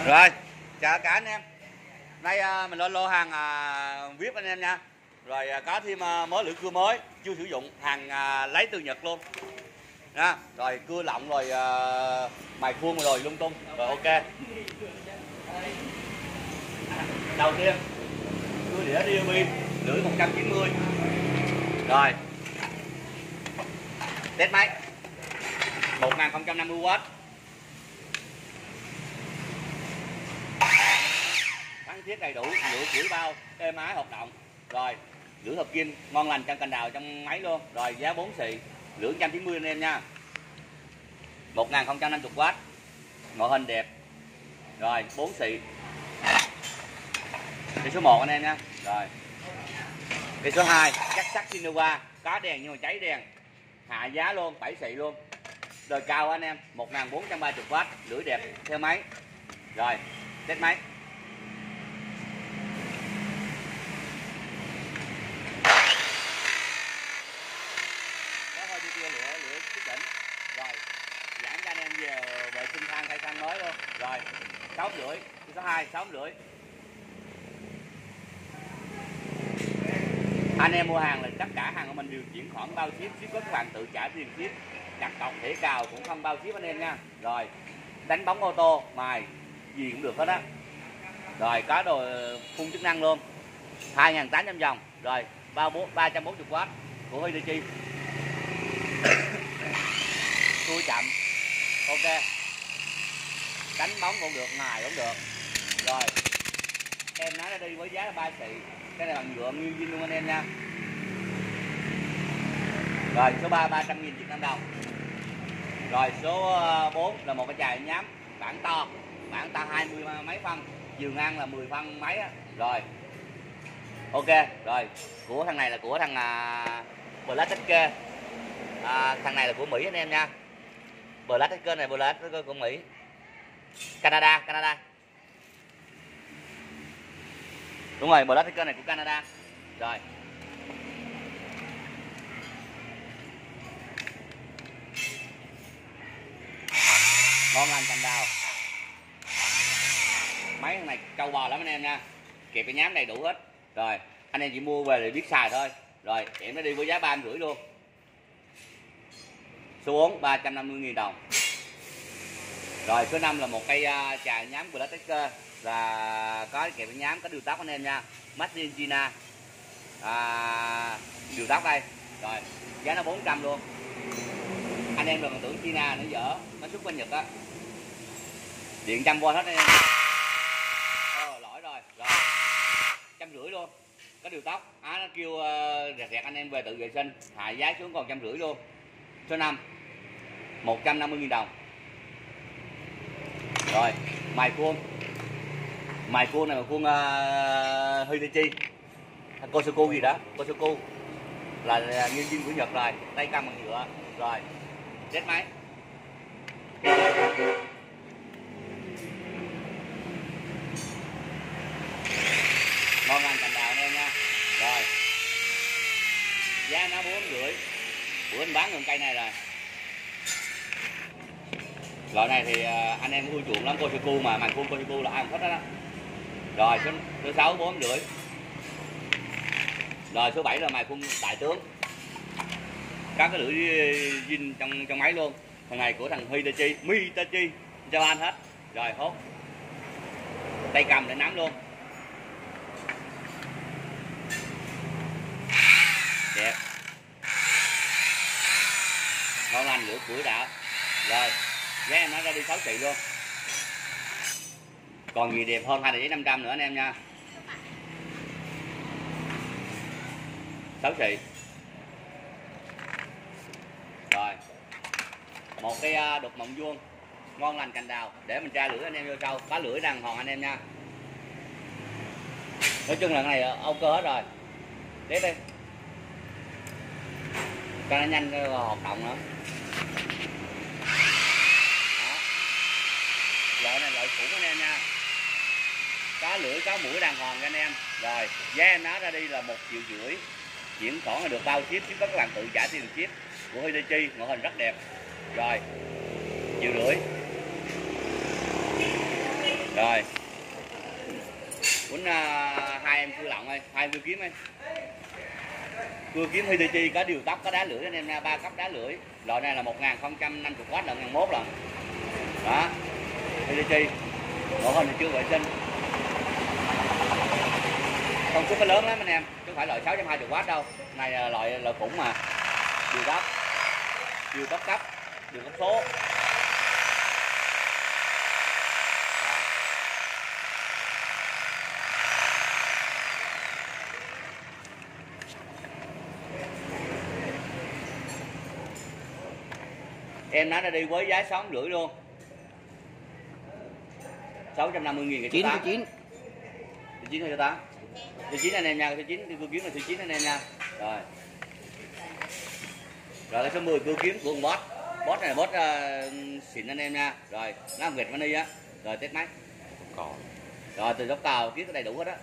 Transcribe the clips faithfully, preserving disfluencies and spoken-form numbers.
Rồi, chào cả anh em. Nay à, mình lên lô hàng à, vê i pê anh em nha. Rồi à, có thêm à, mới lưỡi cưa mới chưa sử dụng, hàng à, lấy từ Nhật luôn nha. Rồi cưa lọng rồi à, mài khuôn rồi lung tung. Rồi ok. Đầu tiên cưa đĩa đê bê lưỡi một trăm chín mươi. Rồi test máy một nghìn không trăm năm mươi oát. Gắn thiết đầy đủ, lửa củi bao, êm ái hoạt động. Rồi lửa hợp kim ngon lành trong cành đào trong máy luôn. Rồi giá bốn xị, lửa một trăm chín mươi anh em nha. một nghìn không trăm năm mươi oát. Ngoại hình đẹp. Rồi bốn xị. Cái số một anh em nha. Rồi. Cái số hai chắc sắt Innova, có đèn nhưng mà cháy đèn. Hạ giá luôn, bảy xị luôn. Đời cao anh em, một nghìn bốn trăm ba mươi oát, lưỡi đẹp theo máy. Rồi, test máy. Có hơi đi kia lửa lửa chút đỉnh. Rồi, giảm cho anh em về vệ sinh than thay than mới luôn. Rồi, sáu rưỡi, số hai sáu rưỡi. Anh em mua hàng là tất cả hàng của mình đều chuyển khoản bao ship, ship có các bạn tự trả tiền ship, đặt cọc thẻ cào cũng không bao ship anh em nha. Rồi đánh bóng ô tô mài gì cũng được hết á. Rồi có đồ phun chức năng luôn, hai nghìn tám trăm vòng. Rồi bao ba trăm bốn mươi oát của Hitachi. Cua chậm ok, đánh bóng cũng được, mài cũng được. Rồi em nói nó đi với giá là ba xị. Cái này bằng nhựa nguyên zin luôn anh em nha. Rồi số ba ba trăm nghìn Việt Nam đồng. Rồi số bốn là một cái chài nhám bản to, bản to hai mươi mấy phân, chiều ngang là mười phân mấy á. Rồi ok. Rồi của thằng này là của thằng uh, Black à, thằng này là của Mỹ anh em nha. Black này Black của Mỹ, Canada Canada đúng rồi, Black này của Canada. Rồi ngon lành cành đào. Máy thằng này trâu bò lắm anh em nha, kẹp cái nhám đầy đủ hết. Rồi anh em chỉ mua về để biết xài thôi. Rồi em nó đi với giá ba trăm rưỡi luôn. Số bốn ba trăm năm mươi nghìn đồng. Rồi số năm là một cây uh, chài nhám của Black là có kẹp cái nhám, có điều tóc anh em nha, made in China. À, điều tóc đây. Rồi giá nó bốn trăm luôn. Anh em đừng tưởng China nó dở, nó xuất bên Nhật á. Điện trăm V hết anh em. Ờ, lỗi rồi. Rồi trăm rưỡi luôn, có điều tóc. Á, nó kêu uh, rẹt rẹt anh em về tự vệ sinh, hạ giá xuống còn trăm rưỡi luôn. Số năm một trăm năm mươi nghìn đồng. Rồi mài khuôn, mài khuôn này là khuôn uh, Hitachi, Kosoku gì đó, Kosoku là, là nguyên zin của Nhật rồi, tay cầm bằng nhựa. Rồi chết máy. Ngon lành cành đào anh em nha. Rồi giá nó bốn rưỡi, bữa anh bán gần cây này rồi. Loại này thì anh em ưa chuộng lắm, Kosoku mà, màn khuôn Kosoku là ai cũng thích đó. Rồi số, số sáu bốn rưỡi. Rồi số bảy là mài khuôn đại tướng, các cái lưỡi zin trong trong máy luôn. Thằng này của thằng Hitachi, Hitachi Japan hết. Rồi hốt tay cầm để nắm luôn, đẹp ngon lành, lửa củi đã. Rồi giá em nói ra đi sáu xị luôn. Còn gì đẹp hơn hai tờ giấy năm trăm nữa anh em nha. sáu xị. Rồi một cái đục mộng vuông ngon lành cành đào để mình tra lưỡi anh em vô sau, có lưỡi đàng hoàng anh em nha. Nói chung là cái này ok hết rồi. Tiếp đi cho nó nhanh hoạt động nữa. Đó. Loại này loại cũ anh em nha, có lưỡi có mũi đàng hoàng cho anh em. Rồi giá em nói ra đi là một triệu rưỡi, chuyển khoản là được bao ship, ship có các bạn tự trả tiền ship của Hitachi, ngoại hình rất đẹp. Rồi triệu rưỡi. Rồi Rồi quýnh uh, hai em cưa lọng ơi, hai em cưa kiếm ơi. Cưa kiếm Hitachi có điều tốc, có đá lưỡi anh em nha, ba cấp đá lưỡi. Loại này là một nghìn không trăm năm mươi W lần ngàn mốt lần. Đó. Hitachi. Mẫu hình thì chưa vệ sinh. Công suất nó lớn lắm anh em, chứ không phải loại sáu trăm hai mươi W đâu. Này là loại loại khủng mà. Điều tốc. Điều tốc cấp, điều tốc số. Em nói nó đi với giá sáu rưỡi luôn. sáu trăm năm mươi nghìn cái chín thứ chín. Thứ chín hay thứ tám? Thứ chín anh em nha, thứ chín cưa kiếm là thứ chín anh em nha. Rồi. Rồi cái số mười cưa kiếm của con boss. Boss này là boss uh, xịn anh em nha. Rồi, nó làm Việt Mani á. Rồi test máy. Còn. Rồi từ dốc cào kiếm cái đầy đủ hết á.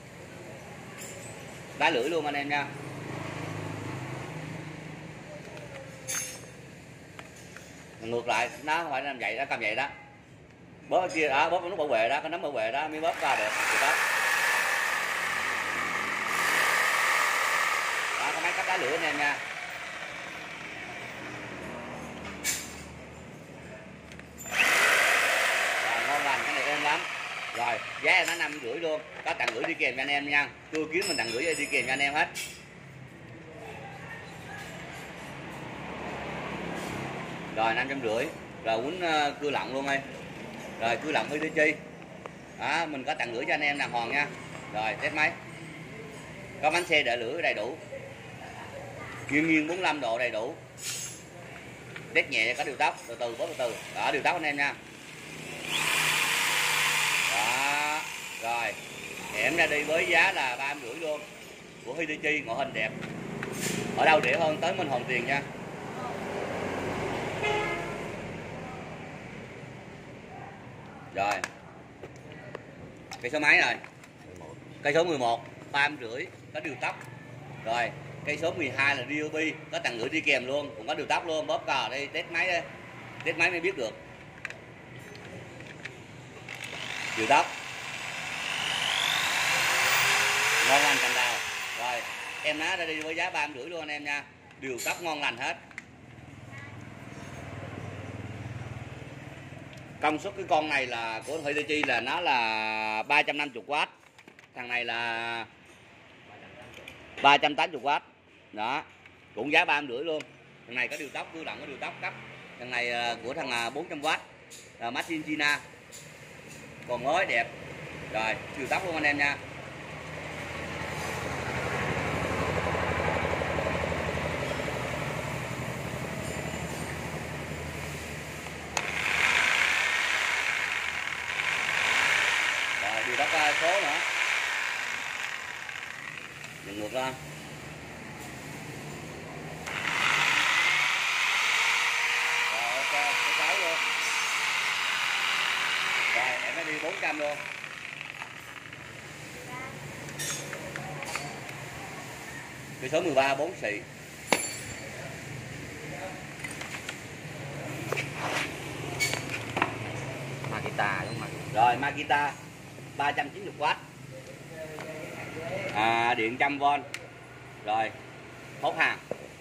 Đá lưỡi luôn anh em nha. Ngược lại nó không phải làm vậy, nó cầm vậy đó, bóp cái kia đó, bóp cái nút bảo vệ đó, cái nấm bảo vệ đó mới bóp ra được. Được đó. Đó, có máy cắt đá lửa anh em nha. Rồi, ngon lành, cái này êm lắm. Rồi giá nó năm rưỡi luôn, có tặng gửi đi kèm cho anh em nha, cưa kiếm mình tặng gửi đi kèm cho anh em hết. Rồi năm trăm rưỡi. Rồi quýnh uh, cưa lọng luôn ơi. Rồi cưa lọng Hitachi. Đó, mình có tặng gửi cho anh em đàng hoàng nha. Rồi test máy. Có bánh xe đỡ lửa đầy đủ. Nghiêng nghiêng bốn mươi lăm độ đầy đủ. Test nhẹ có điều tốc, từ từ bớt từ từ. Đó điều tốc anh em nha. Đó. Rồi. Em ra đi với giá là ba trăm rưỡi luôn. Của Hitachi, ngoại hình đẹp. Ở đâu rẻ hơn tới mình hoàn tiền nha. Rồi cây số máy rồi, cây số mười một ba trăm rưỡi có điều tốc. Rồi cây số mười hai là Ryobi có tặng gửi đi kèm luôn, cũng có điều tốc luôn. Bóp cò đây, test máy đây, test máy mới biết được điều tốc. Ngon lành cành đào. Rồi em ná ra đi với giá ba trăm rưỡi luôn anh em nha, điều tốc ngon lành hết. Công suất cái con này là của Hitachi là nó là ba trăm năm mươi W. Thằng này là ba trăm tám mươi W. Đó. Cũng giá ba trăm rưỡi luôn. Thằng này có điều tốc, cưa lọng có điều tốc cấp. Thằng này của thằng bốn trăm W. À, Made in China. Còn mới đẹp. Rồi, điều tốc luôn anh em nha. Điều tốc số nữa. Dừng ngược lên. Rồi ok, số sáu luôn. Rồi em nó đi bốn trăm luôn. Cái số mười ba bốn xị. Makita đúng không? Rồi Makita ba trăm chín mươi W. À, điện một trăm V. Rồi hốt hàng.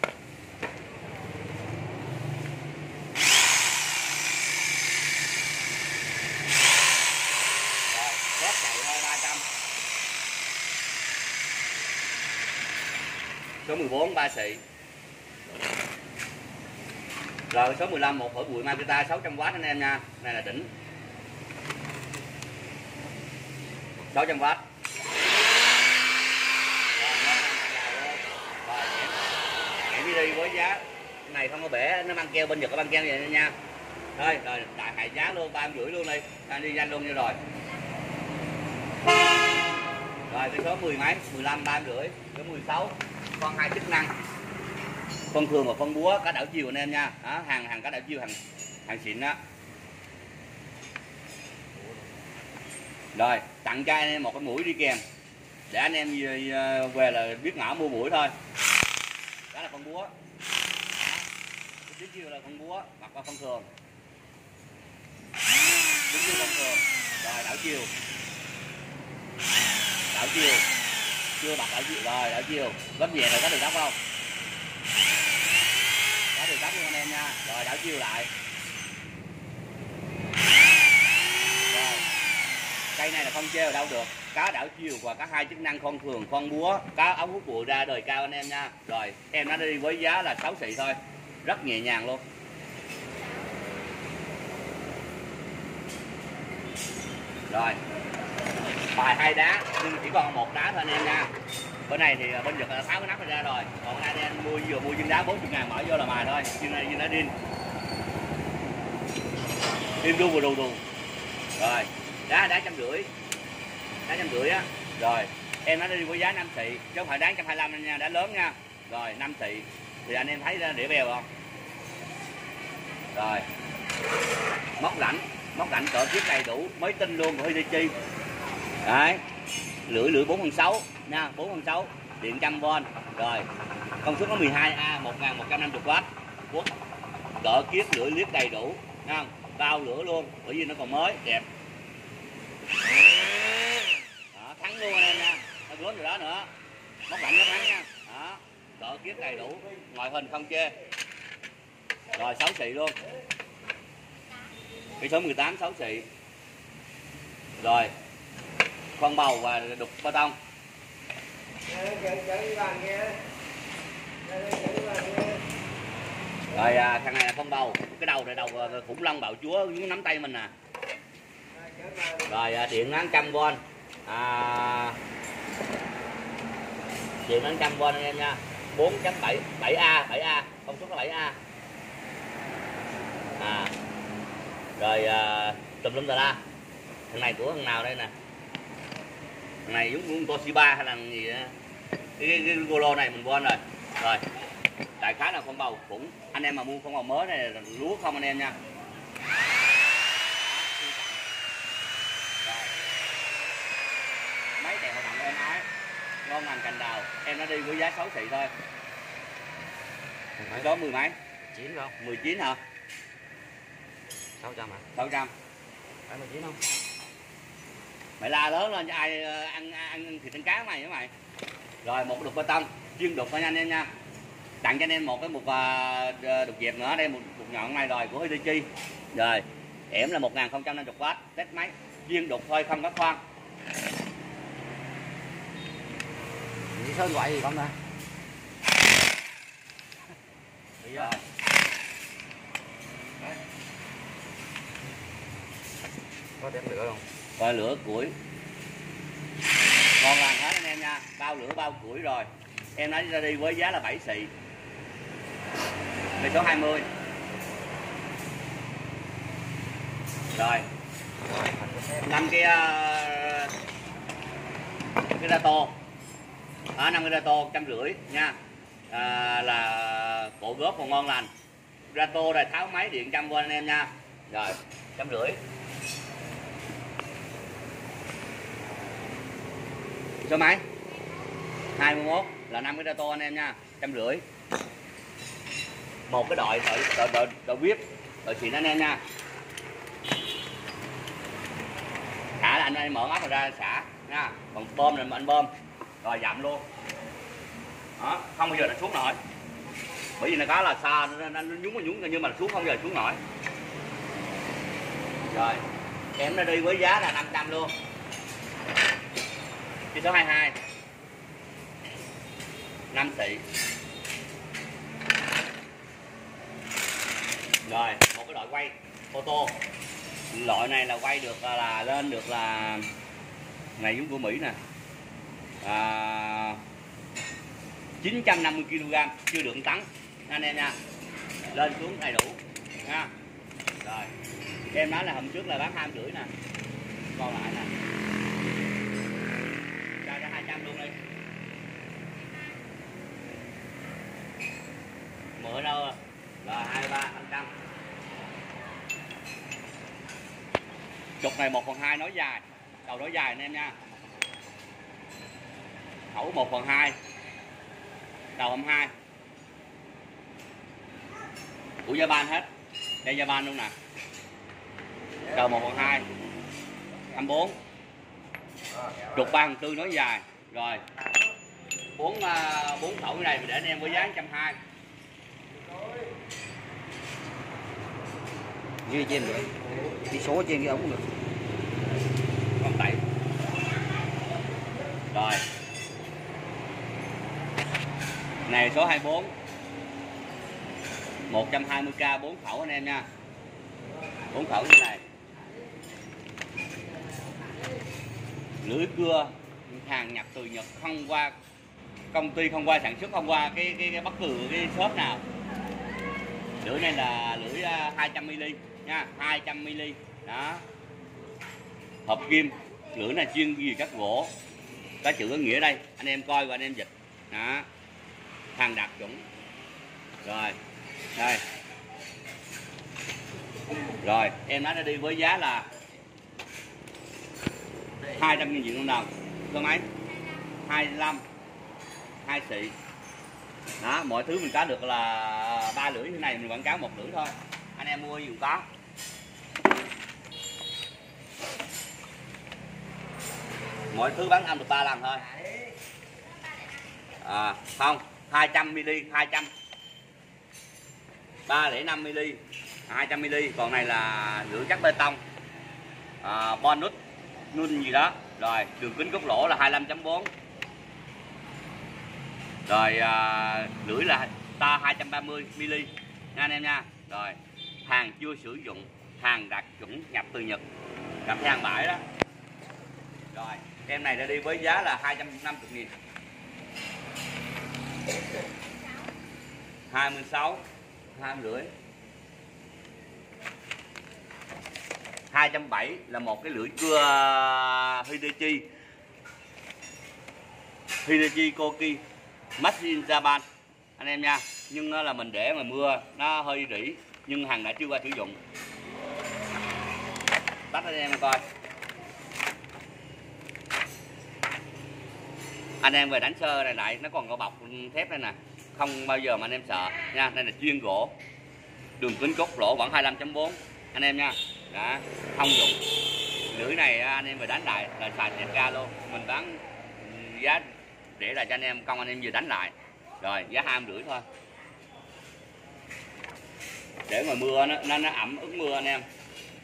Rồi test chạy thôi ba trăm. Số mười bốn ba xị. Rồi số mười lăm một phổi bụi Makita sáu trăm W anh em nha. Này là đỉnh. sáu trăm W. Rồi, em đi đi với giá này không có bể, nó mang keo bên Nhật có băng keo vậy nha. Thôi rồi đại hại giá luôn ba trăm rưỡi luôn đi, anh đi nhanh luôn như rồi. Rồi cái số mười mấy, mười lăm ba trăm rưỡi, cái mười sáu con hai chức năng. Con thường và con búa cá đảo chiều anh em nha. Đó, hàng hàng cá đảo chiều, hàng hàng xịn đó. Rồi tặng cho anh em một cái mũi đi kèm để anh em về là biết ngõ mua mũi thôi. Đó là con búa. Tiếp chiều là con búa hoặc là con thường. Tiếp chiều con thường. Rồi đảo chiều. Đảo chiều. Chưa bật đảo chiều. Rồi đảo chiều. Gấp về rồi có đường góc không? Có đường góc luôn anh em nha. Rồi đảo chiều lại. Rồi. Cây này là không treo đâu được. Cá đảo chiều và các hai chức năng con thường, con búa, cá ống hút bụi ra đời cao anh em nha. Rồi em nó đi với giá là sáu xị thôi. Rất nhẹ nhàng luôn. Rồi bài hai đá nhưng chỉ còn một đá thôi anh em nha. Bữa này thì bên Nhật là tháo cái nắp ra rồi, còn anh em mua vừa mua viên đá bốn mươi ngàn mở vô là mài thôi. Viên này viên đá đinh đinh đu vừa đù đù. Rồi đá đá trăm rưỡi, đá trăm rưỡi á. Rồi em nó đi với giá năm xị chứ không phải đá một trăm hai mươi lăm nha, đá lớn nha. Rồi năm xị thì anh em thấy đĩa bèo không? Rồi móc rảnh, móc rảnh cỡ chiếc đầy đủ mới tinh luôn của Hitachi. Đấy, lưỡi lưỡi bốn phần sáu nha, bốn phần sáu, điện trăm vôn. Rồi công suất nó mười hai A, một nghìn một trăm năm mươi oát. Quốc cỡ kiết lưỡi liếc đầy đủ nha, bao lửa luôn bởi vì nó còn mới đẹp. Đó, thắng luôn anh em nha, nó gớm rồi đó nữa, móc rảnh nó thắng nha. Đó, cỡ kiết đầy đủ, ngoại hình không chê. Rồi sáu xị luôn, cái số mười tám sáu xị. Rồi khoan bầu và đục bê tông. Rồi à, thằng này là khoan bầu, cái đầu này đầu khủng long bạo chúa dưới nắm tay mình nè. Rồi à, điện nó một trăm vôn, à, điện nó một trăm vôn anh em nha, bốn chấm bảy, bảy A, bảy A, công suất là bảy A. À, rồi à, tùm lum tà la. Thằng này của thằng nào đây nè, thằng này giống con Toshiba hay là gì đó. Cái, cái, cái Golo này mình quên rồi. Rồi đại khái là con bầu cũng anh em mà mua con bầu mới này là lúa không anh em nha. Mấy đèo tặng em ái ngon lành cành đào, em nó đi với giá sáu xị thôi. Có mười mấy? chín không? mười chín hả? sáu trăm hả? sáu trăm. Phải mười chín không? Mày la lớn lên cho ai ăn ăn thịt ăn cá mày hả mày. Rồi một đục bê tông chuyên đục thôi anh em nha. Tặng cho anh em một cái một uh, đục dẹp nữa đây, một đục nhọn này rồi của Hitachi. Rồi ẻm là một nghìn không trăm năm mươi oát, test máy chuyên đục thôi không có khoan. Những số gọi gì không ta? Rồi. Có đem lửa không? Rồi lửa củi ngon lành hết anh em nha, bao lửa bao củi. Rồi em nói ra đi với giá là bảy xị, cây số hai mươi. Rồi năm cái uh, cái rato ở năm cái rato trăm rưỡi nha. À, là cổ góp còn ngon lành. Rato này tháo máy điện trăm vôn anh em nha. Rồi trăm rưỡi. Số máy hai mươi mốt là năm cái rato anh em nha, trăm rưỡi. Một cái đội đội đội đội, đội vip đội xịn anh em nha. Xả là anh ơi mở ốc ra xả nha, còn bơm là anh bơm rồi dặm luôn. Đó, không bao giờ nó xuống nổi bởi vì nó có là xa nó, nó nhúng nó nhúng nhưng mà xuống không bao giờ xuống nổi. Rồi em nó đi với giá là năm trăm luôn. Cái số hai mươi hai năm xị. Rồi một cái đội quay ô tô, loại này là quay được là lên được là này giống của Mỹ nè, à, chín trăm năm mươi ki lô gam chưa được tấn anh em nha, lên xuống đầy đủ nha. Rồi em nói là hôm trước là bán hai rưỡi nè, còn lại nè cho ra hai trăm luôn đi. Mượn đâu rồi hai ba năm trăm. Trục này một phần hai nói dài, đầu nói dài anh em nha. Khẩu một phần hai, đầu âm hai. Của Japan hết, đây Japan luôn nè. Đầu một phần hai, trăm bốn, trục ba phần tư nói dài. Rồi bốn bốn khẩu cái này mình để anh em với giá một trăm hai mươi. Ghi trên được, đi số trên cái ống được. Không tẩy. Rồi này số hai mươi bốn, một trăm hai mươi k, bốn khẩu anh em nha, bốn khẩu như này. Lưỡi cưa hàng nhập từ Nhật, không qua công ty, không qua sản xuất, không qua cái cái, cái bất cứ cái shop nào. Lưỡi này là lưỡi hai trăm mi li nha, hai trăm mi li đó, hợp kim. Lưỡi này chuyên ghi cắt gỗ, có chữ có nghĩa đây, anh em coi và anh em dịch đó, hàng đạt chuẩn. Rồi đây, rồi em nói nó đi với giá là hai trăm nghìn Việt Nam đồng. Cơ máy hai mươi lăm, hai xị đó, mọi thứ mình có được là ba lưỡi. Thế này mình quảng cáo một lưỡi thôi, anh em mua dùng có. Mọi thứ bán âm được ba lần thôi. À, không, hai trăm mi li, hai trăm, ba phẩy năm mi li, hai trăm mi li. Còn này là lưỡi cắt bê tông, à, bonus nun gì đó. Rồi đường kính gốc lỗ là hai mươi lăm chấm bốn. Rồi à, lưỡi là ta hai trăm ba mươi mi li nha anh em nha. Rồi hàng chưa sử dụng, hàng đạt chuẩn, nhập từ Nhật, gặp hàng bãi đó. Rồi em này ra đi với giá là hai trăm năm mươi nghìn. hai mươi sáu, hai mươi rưỡi. hai trăm bảy mươi là một cái lưỡi cưa Hitachi Hitachi Koki Made in Japan anh em nha. Nhưng nó là mình để mà mưa nó hơi rỉ, nhưng hàng đã chưa qua sử dụng. Tắt anh em coi. Anh em về đánh sơ này lại, nó còn có bọc thép đây nè, không bao giờ mà anh em sợ nha. Đây là chuyên gỗ, đường kính cốt lỗ vẫn hai mươi lăm chấm bốn anh em nha. Đã thông dụng. Lưỡi này anh em về đánh lại là xài thiệt ca luôn, mình bán giá để là cho anh em công, anh em vừa đánh lại. Rồi giá hai mươi rưỡi thôi, để ngoài mưa nó nó, nó ẩm ướt mưa anh em.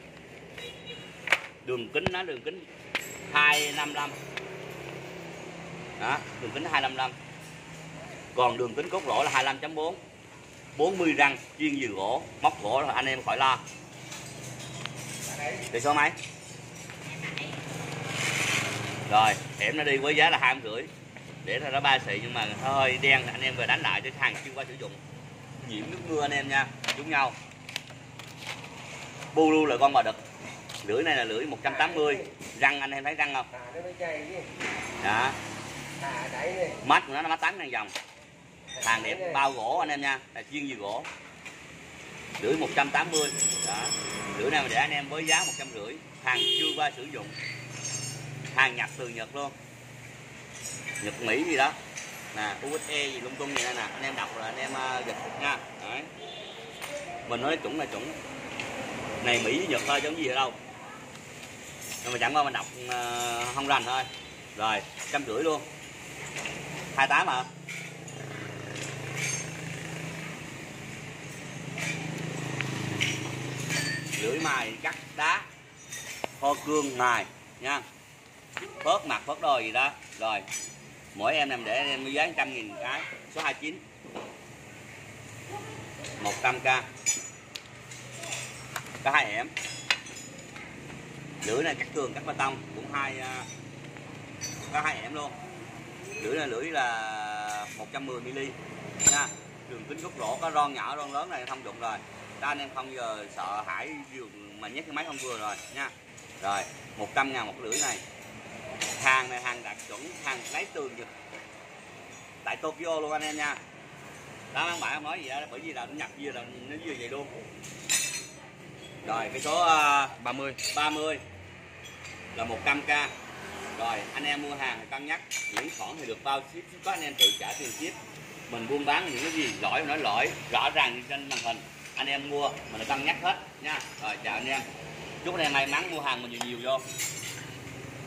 Đường kính nó đường kính hai năm lăm đó, đường kính hai năm lăm. Còn đường kính cốt lỗ là hai mươi lăm chấm bốn, bốn mươi răng, chuyên dừa gỗ, móc gỗ là anh em khỏi lo. Thì số mấy? Rồi em nó đi với giá là hai mươi rưỡi, để nó ba xị nhưng mà hơi đen, anh em về đánh lại cho hàng chưa qua sử dụng, nhiễm nước mưa anh em nha, giống nhau. Bu lu là con bò đực. Lưỡi này là lưỡi một trăm tám mươi, răng anh em thấy răng không? Đó. Mắt của nó nó mắt tám ngàn dòng, hàng đẹp, bao gỗ anh em nha, là chuyên dừa gỗ. Lưỡi một trăm tám mươi đó. Lưỡi này mà để anh em với giá một trăm rưỡi, hàng chưa qua sử dụng, hàng nhập từ Nhật luôn, Nhật Mỹ gì đó nè, u ét e gì lung tung gì đây nè, anh em đọc là anh em uh, dịch nha. Đấy. Mình nói chuẩn là chuẩn, này Mỹ với Nhật thôi chứ không gì ở đâu, nhưng mà chẳng qua mình đọc uh, không rành thôi. Rồi trăm rưỡi luôn, hai mươi tám hả? Lưỡi mài cắt đá, kho cương mài nha, phớt mặt phớt đôi gì đó. Rồi mỗi em em để em với giá một trăm nghìn cái, số hai mươi chín, một trăm k, có hai em. Lưỡi này cắt tường cắt bê tông cũng hai, có hai em luôn. Lưỡi này lưỡi là một trăm mười mi li nha, đường kính gốc lỗ, có ron nhỏ ron lớn này thông dụng rồi. Đó, anh em không giờ sợ hãi mà nhét cái máy không vừa rồi nha. Rồi một trăm ngàn một lưỡi này. Hàng này hàng đạt chuẩn, hàng lấy từ Nhật tại Tokyo luôn anh em nha. Đó các bạn không nói gì đó, bởi vì là nó nhập gì là nó như vậy luôn. Rồi cái số uh, ba mươi ba mươi là một trăm k. Rồi anh em mua hàng thì cân nhắc, chuyển khoản thì được bao ship, có anh em tự trả tiền ship. Mình buôn bán những cái gì lỗi nói lỗi rõ ràng trên màn hình, anh em mua mình cân nhắc hết nha. Rồi chào anh em, chúc anh em may mắn mua hàng mình nhiều nhiều vô.